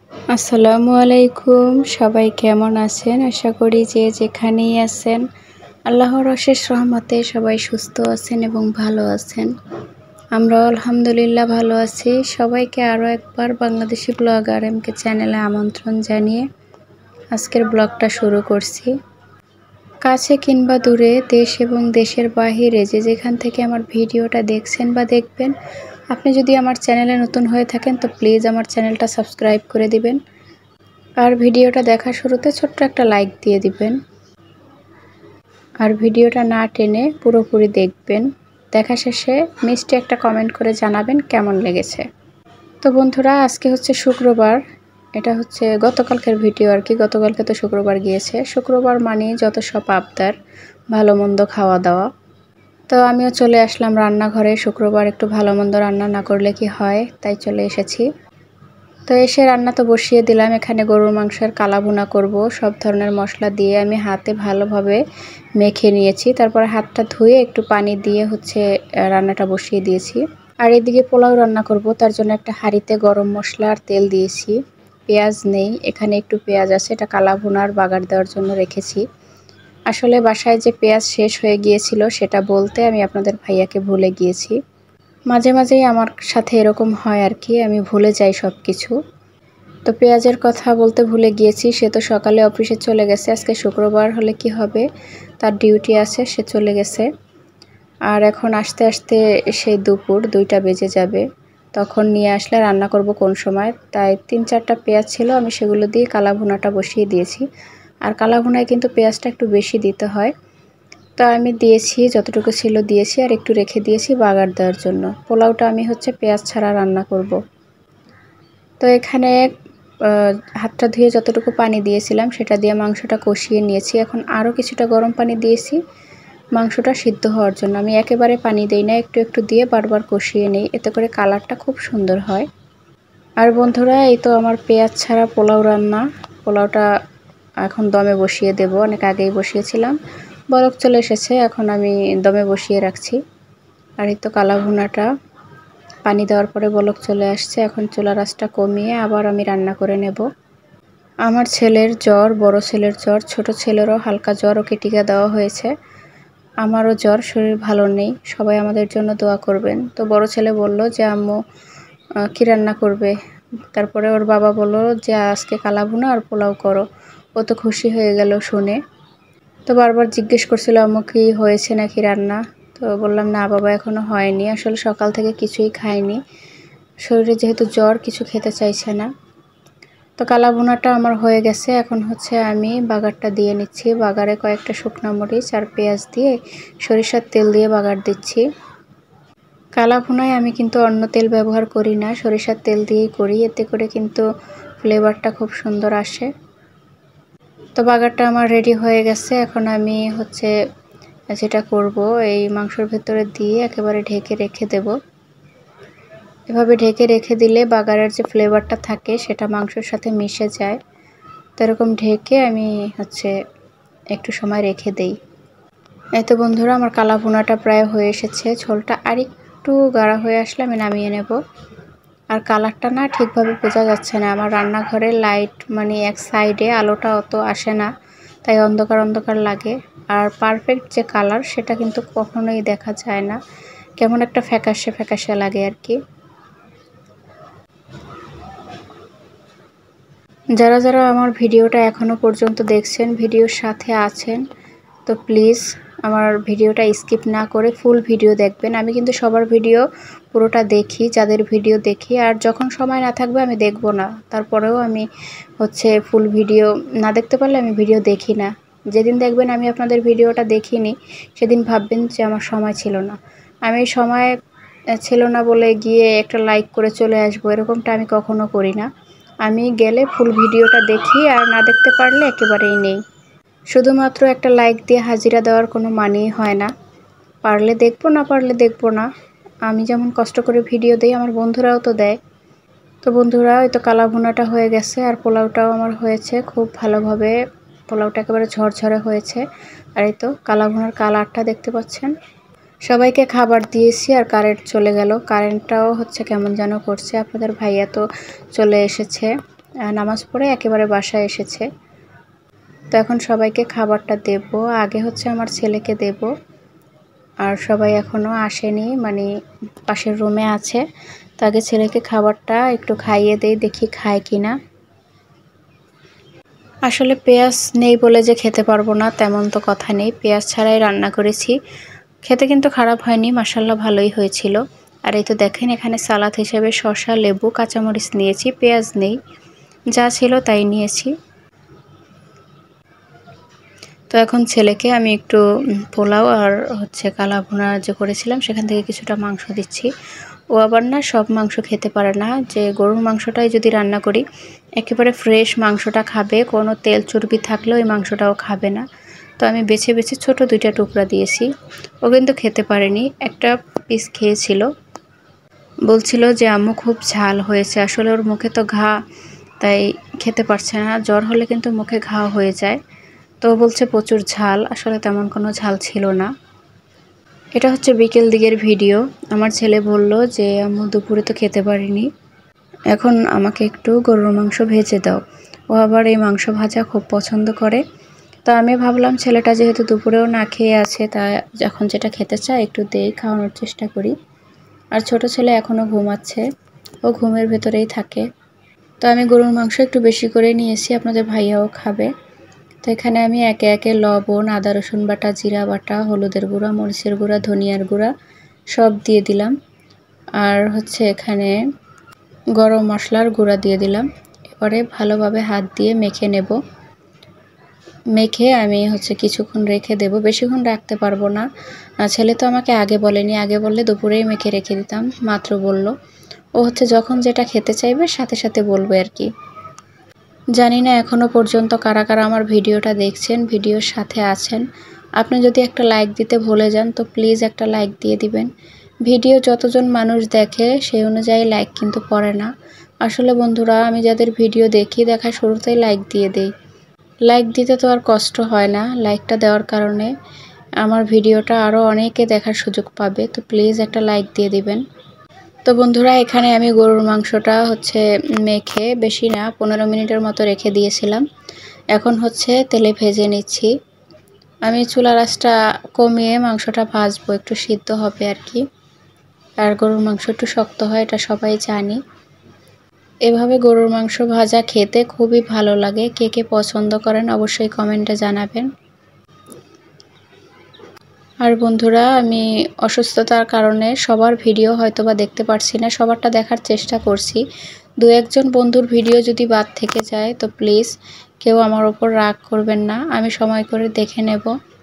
আসসালামু আলাইকুম। সবাই কেমন আছেন? আশা করি যে যেখানেই আছেন আল্লাহর অশেষ রহমতে সবাই সুস্থ আছেন এবং ভালো আছেন। আমরাও আলহামদুলিল্লাহ ভালো আছি। সবাইকে আরও একবার বাংলাদেশি ব্লগার এমকে চ্যানেলে আমন্ত্রণ জানিয়ে আজকের ব্লগটা শুরু করছি। কাছে কিংবা দূরে, দেশ এবং দেশের বাহিরে যে যেখান থেকে আমার ভিডিওটা দেখছেন বা দেখবেন, আপনি যদি আমার চ্যানেলে নতুন হয়ে থাকেন তো প্লিজ আমার চ্যানেলটা সাবস্ক্রাইব করে দিবেন। আর ভিডিওটা দেখার শুরুতে ছোট্ট একটা লাইক দিয়ে দিবেন। আর ভিডিওটা না টেনে পুরোপুরি দেখবেন। দেখা শেষে মিষ্টি একটা কমেন্ট করে জানাবেন কেমন লেগেছে। তো বন্ধুরা, আজকে হচ্ছে শুক্রবার। এটা হচ্ছে গতকালকের ভিডিও আর কি। গতকালকে তো শুক্রবার গিয়েছে। শুক্রবার মানে যত সব আবদার, ভালো মন্দ খাওয়া দাওয়া। তো আমিও চলে আসলাম রান্নাঘরে। শুক্রবার একটু ভালো মন্দ রান্না না করলে কি হয়, তাই চলে এসেছি। তো এসে রান্না তো বসিয়ে দিলাম। এখানে গরুর মাংসের কালা ভুনা করব। সব ধরনের মশলা দিয়ে আমি হাতে ভালোভাবে মেখে নিয়েছি। তারপরে হাতটা ধুয়ে একটু পানি দিয়ে হচ্ছে রান্নাটা বসিয়ে দিয়েছি। আর এদিকে পোলাও রান্না করব, তার জন্য একটা হাঁড়িতে গরম মশলা আর তেল দিয়েছি। পেঁয়াজ নেই, এখানে একটু পেঁয়াজ আছে, এটা কালা ভুনার বাগার দেওয়ার জন্য রেখেছি। আসলে বাসায় যে পেঁয়াজ শেষ হয়ে গিয়েছিল সেটা বলতে আমি আপনাদের ভাইয়াকে ভুলে গিয়েছি। মাঝে মাঝেই আমার সাথে এরকম হয় আর কি, আমি ভুলে যাই সব কিছু। তো পেঁয়াজের কথা বলতে ভুলে গিয়েছি। সে তো সকালে অফিসে চলে গেছে। আজকে শুক্রবার হলে কি হবে, তার ডিউটি আছে, সে চলে গেছে। আর এখন আসতে আসতে সেই দুপুর 2টা বেজে যাবে। তখন নিয়ে আসলে রান্না করব কোন সময়, তাই 3-4টা পেঁয়াজ ছিল, আমি সেগুলো দিয়ে কালা ভুনাটা বসিয়ে দিয়েছি। আর কালা ভুনায় কিন্তু পেঁয়াজটা একটু বেশি দিতে হয়। তো আমি দিয়েছি, যতটুকু ছিল দিয়েছি, আর একটু রেখে দিয়েছি বাগার দেওয়ার জন্য। পোলাওটা আমি হচ্ছে পেঁয়াজ ছাড়া রান্না করব। তো এখানে হাতটা ধুয়ে যতটুকু পানি দিয়েছিলাম সেটা দিয়ে মাংসটা কষিয়ে নিয়েছি। এখন আরও কিছুটা গরম পানি দিয়েছি মাংসটা সিদ্ধ হওয়ার জন্য। আমি একেবারে পানি দেই না, একটু একটু দিয়ে বারবার কষিয়ে নিই, এতে করে কালারটা খুব সুন্দর হয়। আর বন্ধুরা, এই তো আমার পেঁয়াজ ছাড়া পোলাও রান্না। পোলাওটা এখন দমে বসিয়ে দেব, অনেক আগেই বসিয়েছিলাম, বলক চলে এসেছে, এখন আমি দমে বসিয়ে রাখছি। আর এই তো কালা ভুনাটা পানি দেওয়ার পরে বলক চলে আসছে। এখন চুলার আঁচটা কমিয়ে আবার আমি রান্না করে নেব। আমার ছেলের জ্বর, বড় ছেলের জ্বর, ছোট ছেলেরও হালকা জ্বর, ওকে টিকা দেওয়া হয়েছে। আমারও জ্বর, শরীর ভালো নেই, সবাই আমাদের জন্য দোয়া করবেন। তো বড় ছেলে বলল যে আম্মু কী রান্না করবে। তারপরে ওর বাবা বলল যে আজকে কালা ভুনা আর পোলাও করো। ও তো খুশি হয়ে গেল শুনে। তো বারবার জিজ্ঞেস করছিল আম্মু কি হয়েছে নাকি রান্না। তো বললাম না বাবা, এখনও হয়নি, আসলে সকাল থেকে কিছুই খাইনি, শরীরে যেহেতু জ্বর কিছু খেতে চাইছে না। তো কালা ভুনাটা আমার হয়ে গেছে। এখন হচ্ছে আমি বাগারটা দিয়ে নিচ্ছি। বাগারে কয়েকটা শুকনো মরিচ আর পেঁয়াজ দিয়ে সরিষার তেল দিয়ে বাগার দিচ্ছি। কালা ভুনায় আমি কিন্তু অন্য তেল ব্যবহার করি না, সরিষার তেল দিয়েই করি, এতে করে কিন্তু ফ্লেভারটা খুব সুন্দর আসে। তো বাগারটা আমার রেডি হয়ে গেছে। এখন আমি হচ্ছে যেটা করব, এই মাংসের ভেতরে দিয়ে একেবারে ঢেকে রেখে দেব। এভাবে ঢেকে রেখে দিলে বাগারের যে ফ্লেভারটা থাকে সেটা মাংসের সাথে মিশে যায়। তো এরকম ঢেকে আমি হচ্ছে একটু সময় রেখে দেই। এই তো বন্ধুরা, আমার কালা ভুনাটা প্রায় হয়ে এসেছে। ঝোলটা আরেকটু গাঢ় হয়ে আসলে আমি নামিয়ে নেব। আর কালারটা না ঠিকভাবে বোঝা যাচ্ছে না, আমার রান্নাঘরের লাইট মানে এক সাইডে আলোটা অত আসে না, তাই অন্ধকার অন্ধকার লাগে। আর পারফেক্ট যে কালার সেটা কিন্তু কখনোই দেখা যায় না, কেমন একটা ফ্যাকাশে ফ্যাকাশে লাগে আর কি। যারা যারা আমার ভিডিওটা এখনও পর্যন্ত দেখছেন, ভিডিওর সাথে আছেন, তো প্লিজ আমার ভিডিওটা স্কিপ না করে ফুল ভিডিও দেখবেন। আমি কিন্তু সবার ভিডিও পুরোটা দেখি, যাদের ভিডিও দেখি, আর যখন সময় না থাকবে আমি দেখব না, তারপরেও আমি হচ্ছে ফুল ভিডিও না দেখতে পারলে আমি ভিডিও দেখি না। যেদিন দেখবেন আমি আপনাদের ভিডিওটা দেখিনি সেদিন ভাববেন যে আমার সময় ছিল না। আমি সময় ছিল না বলে গিয়ে একটা লাইক করে চলে আসবো, এরকমটা আমি কখনো করি না। আমি গেলে ফুল ভিডিওটা দেখি, আর না দেখতে পারলে একেবারেই নেই। শুধুমাত্র একটা লাইক দিয়ে হাজিরা দেওয়ার কোনো মানেই হয় না। পারলে দেখবো, না পারলে দেখবো না। আমি যেমন কষ্ট করে ভিডিও দেই আমার বন্ধুরাও তো দেয়। তো বন্ধুরা, ওই তো কালা ভুনাটা হয়ে গেছে আর পোলাওটাও আমার হয়েছে খুব ভালোভাবে। পোলাওটা একেবারে ঝরঝরে হয়েছে। আর এই তো কালা ভুনার কালারটা দেখতে পাচ্ছেন। সবাইকে খাবার দিয়েছি আর কারেন্ট চলে গেল। কারেন্টটাও হচ্ছে কেমন যেন করছে। আপনাদের ভাইয়া তো চলে এসেছে। নামাজ পড়ে একেবারে বাসায় এসেছে। তো এখন সবাইকে খাবারটা দেব। আগে হচ্ছে আমার ছেলেকে দেব, আর সবাই এখনও আসেনি, মানে পাশের রুমে আছে। তো আগে ছেলেকে খাবারটা একটু খাইয়ে দেই, দেখি খায় কিনা। আসলে পেঁয়াজ নেই বলে যে খেতে পারবো না তেমন তো কথা নেই, পেঁয়াজ ছাড়াই রান্না করেছি। খেতে কিন্তু খারাপ হয়নি, মাশাআল্লাহ ভালোই হয়েছিল। আর এই তো দেখেন এখানে সালাদ হিসেবে শসা, লেবু, কাঁচামরিচ নিয়েছি, পেঁয়াজ নেই, যা ছিল তাই নিয়েছি। তো এখন ছেলেকে আমি একটু পোলাও আর হচ্ছে কালা ভুনা যে করেছিলাম সেখান থেকে কিছুটা মাংস দিচ্ছি। ও আবার না সব মাংস খেতে পারে না, যে গরুর মাংসটাই যদি রান্না করি একেবারে ফ্রেশ মাংসটা খাবে, কোনো তেল চর্বি থাকলেও ওই মাংসটাও খাবে না। তো আমি বেছে বেছে ছোট 2টা টুকরা দিয়েছি। ও কিন্তু খেতে পারেনি, একটা পিস খেয়েছিল। বলছিল যে আম্মু খুব ঝাল হয়েছে, আসলে ওর মুখে তো ঘা, তাই খেতে পারছে না। জ্বর হলে কিন্তু মুখে ঘা হয়ে যায়। তো বলছে প্রচুর ঝাল, আসলে তেমন কোনো ঝাল ছিল না। এটা হচ্ছে বিকেল দিকের ভিডিও। আমার ছেলে বলল যে আম্মু দুপুরে তো খেতে পারিনি, এখন আমাকে একটু গরুর মাংস ভেজে দাও। ও আবার এই মাংস ভাজা খুব পছন্দ করে। তো আমি ভাবলাম ছেলেটা যেহেতু দুপুরেও না খেয়ে আছে, তা যখন যেটা খেতে চায় একটু দেই, খাওয়ানোর চেষ্টা করি। আর ছোট ছেলে এখনও ঘুমাচ্ছে, ও ঘুমের ভেতরেই থাকে। তো আমি গরুর মাংস একটু বেশি করে নিয়েছি, আপনাদের ভাইয়াও খাবে। তো এখানে আমি একে একে লবণ, আদা রসুন বাটা, জিরা বাটা, হলুদের গুঁড়া, মরিচের গুঁড়া, ধনিয়ার গুঁড়া সব দিয়ে দিলাম। আর হচ্ছে এখানে গরম মশলার গুঁড়া দিয়ে দিলাম। এবারে ভালোভাবে হাত দিয়ে মেখে নেব। মেখে আমি হচ্ছে কিছুক্ষণ রেখে দেব, বেশিক্ষণ রাখতে পারবো না। ছেলে তো আমাকে আগে বলেনি, আগে বললে দুপুরেই মেখে রেখে দিতাম, মাত্র বলল। ও হচ্ছে যখন যেটা খেতে চাইবে সাথে সাথে বলবে আর কি। জানি না এখনও পর্যন্ত কারা কারা আমার ভিডিওটা দেখছেন, ভিডিওর সাথে আছেন। আপনি যদি একটা লাইক দিতে ভুলে যান তো প্লিজ একটা লাইক দিয়ে দিবেন। ভিডিও যতজন মানুষ দেখে সেই অনুযায়ী লাইক কিন্তু পড়ে না। আসলে বন্ধুরা, আমি যাদের ভিডিও দেখি, দেখা শুরুতেই লাইক দিয়ে দেই। লাইক দিতে তো আর কষ্ট হয় না, লাইকটা দেওয়ার কারণে আমার ভিডিওটা আরও অনেকে দেখার সুযোগ পাবে। তো প্লিজ একটা লাইক দিয়ে দিবেন। তো বন্ধুরা, এখানে আমি গরুর মাংসটা হচ্ছে মেখে বেশি না 15 মিনিটের মতো রেখে দিয়েছিলাম। এখন হচ্ছে তেলে ভেজে নিচ্ছি। আমি চুলার আঁচটা কমিয়ে মাংসটা ভাজবো, একটু সিদ্ধ হবে আর কি। আর গরুর মাংস একটু শক্ত হয়, এটা সবাই জানি। এভাবে গরুর মাংস ভাজা খেতে খুবই ভালো লাগে। কে কে পছন্দ করেন অবশ্যই কমেন্টে জানাবেন। আর বন্ধুরা, আমি অসুস্থতার কারণে সবার ভিডিও হয়তোবা দেখতে পারছি না, সবারটা দেখার চেষ্টা করছি। 2-1জন বন্ধুর ভিডিও যদি বাদ থেকে যায় তো প্লিজ কেউ আমার ওপর রাগ করবেন না, আমি সময় করে দেখে নেব।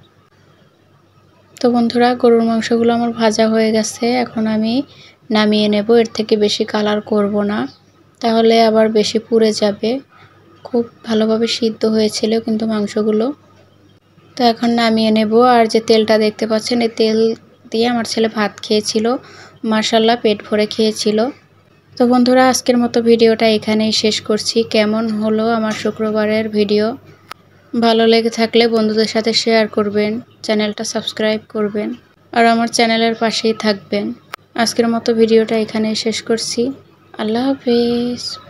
তো বন্ধুরা, গরুর মাংসগুলো আমার ভাজা হয়ে গেছে, এখন আমি নামিয়ে নেব। এর থেকে বেশি কালার করব না, তাহলে আবার বেশি পুড়ে যাবে। খুব ভালোভাবে সিদ্ধ হয়েছিল কিন্তু মাংসগুলো। তো এখন নামিয়ে নেব। আর যে তেলটা দেখতে পাচ্ছেন, এই তেল দিয়ে আমার ছেলে ভাত খেয়েছিল, মাশাআল্লাহ পেট ভরে খেয়েছিল। তো বন্ধুরা, আজকের মতো ভিডিওটা এখানেই শেষ করছি। কেমন হলো আমার শুক্রবারের ভিডিও? ভালো লেগে থাকলে বন্ধুদের সাথে শেয়ার করবেন, চ্যানেলটা সাবস্ক্রাইব করবেন, আর আমার চ্যানেলের পাশেই থাকবেন। আজকের মতো ভিডিওটা এখানেই শেষ করছি। আল্লাহ হাফেজ।